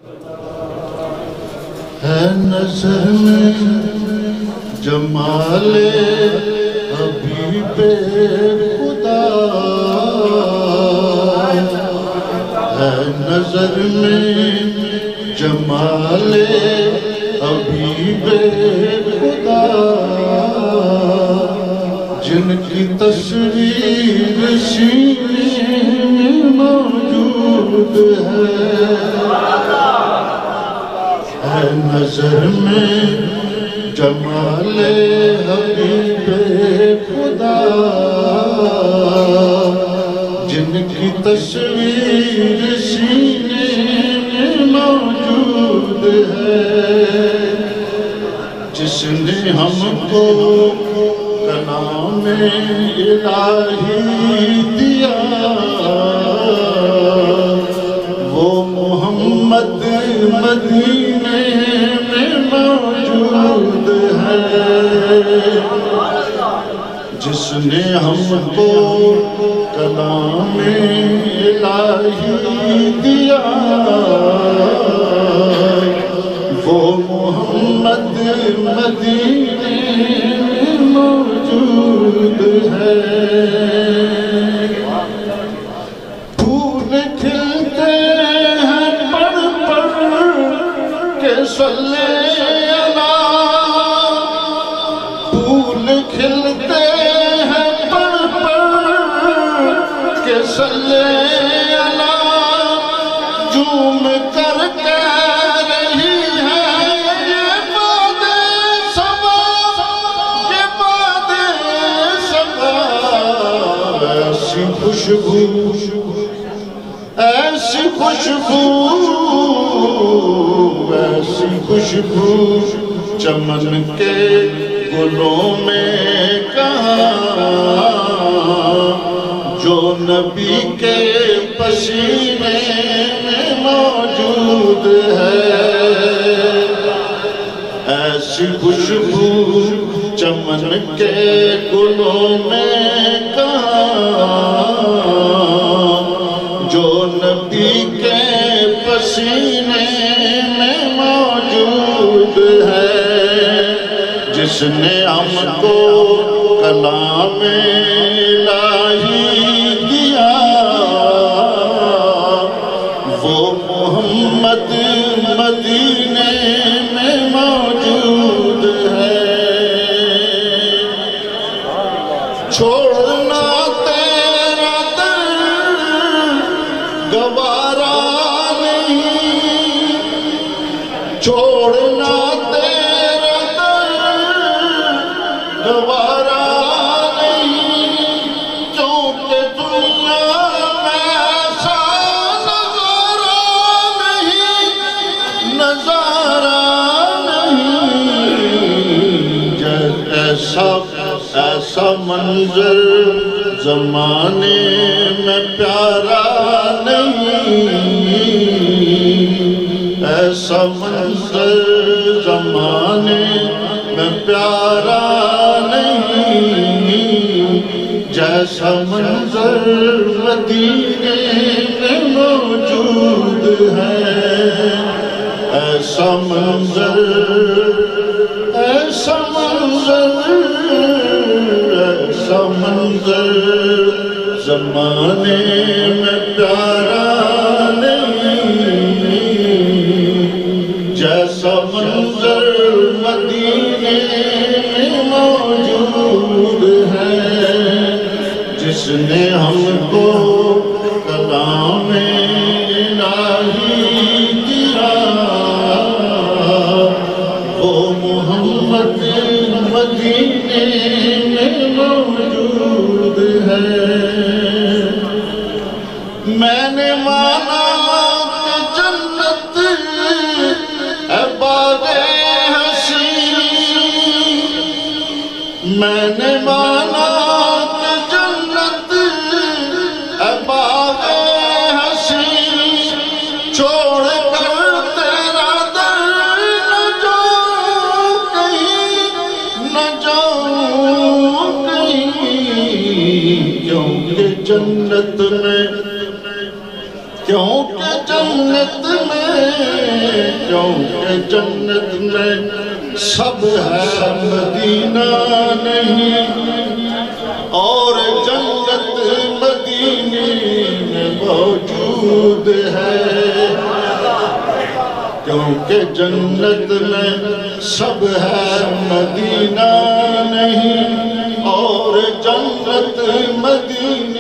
ہے نظر میں جمال حبیب خدا، ہے نظر میں جمال حبیب خدا، جن کی تصویر سینے میں موجود ہے نظر میں جمال حبیب خدا، جن کی تصویر سینے میں موجود ہے، جس نے ہم کو کلام الہی دیا، وہ محمد مدینے میں موجود ہے، جس نے ہم کو کلام الہی دیا، وہ محمد مدینے میں موجود ہے۔ پھول کھلتے ہیں پڑھ پڑھ کے صلی اللہ، پھول کھلتے ہیں پڑھ پڑھ کے صلی اللہ، جھوم کر کہہ رہی ہے یہ باد صبا، یہ باد صبا، ایسی خوشبو ایسی خوشبو ایسی خوشبو چمن کے گلوں میں کہاں، جو نبی کے پسینے میں موجود ہے، ایسی خوشبو چمن کے گلوں میں کہاں، جو نبی کے پسینے میں موجود ہے، جس نے ہم کو کلام الہی دیا، وہ محمد مدینے میں موجود ہے۔ چھوڑنا تیرا در گوارا نہیں، چھوڑنا تیرا در گوارا نہیں، کیونکہ دنیا میں ایسا نظارہ نہیں، نظارہ نہیں، ایسا منظر زمانے میں پیارا نہیں، ایسا منظر زمانے میں پیارا نہیں، جیسا منظر مدینے میں موجود ہے، ایسا منظر ایسا منظر ایسا منظر زمانے میں پیارا نہیں، جیسا منظر مدینے میں موجود ہے، جس نے ہم کو کلام الہی دیا، وہ محمد مدینے میں موجود ہے۔ میں نے مانا کہ جنت ہے باغ حسین، میں نے مانا کہ جنت ہے باغ حسین، چھوڑ کر تیرا در نہ جاؤں کہیں، نہ جاؤں کہیں، کیونکہ جنت میں کیونکہ جنت میں سب ہے مدینہ نہیں، اور جنت مدینے میں موجود ہے، کیونکہ جنت میں سب ہے مدینہ نہیں، اور جنت مدینے